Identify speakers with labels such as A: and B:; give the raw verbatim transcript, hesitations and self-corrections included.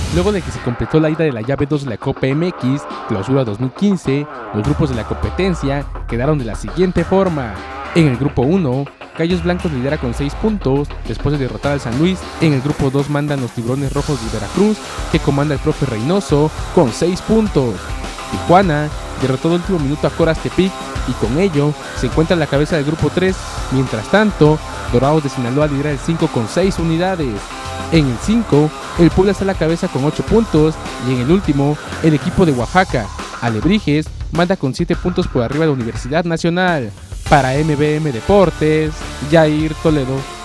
A: Luego de que se completó la ida de la llave dos de la Copa M X Clausura dos mil quince, los grupos de la competencia quedaron de la siguiente forma. En el grupo uno, Gallos Blancos lidera con seis puntos después de derrotar al San Luis. En el grupo dos mandan los Tiburones Rojos de Veracruz, que comanda el profe Reynoso, con seis puntos. Tijuana derrotó de último minuto a Coras Tepic y con ello se encuentra en la cabeza del grupo tres. Mientras tanto, Dorados de Sinaloa lidera el cinco con seis unidades. En el cinco, el Puebla está a la cabeza con ocho puntos y en el último, el equipo de Oaxaca, Alebrijes, manda con siete puntos por arriba de la Universidad Nacional. Para M B M Deportes, Jair Toledo.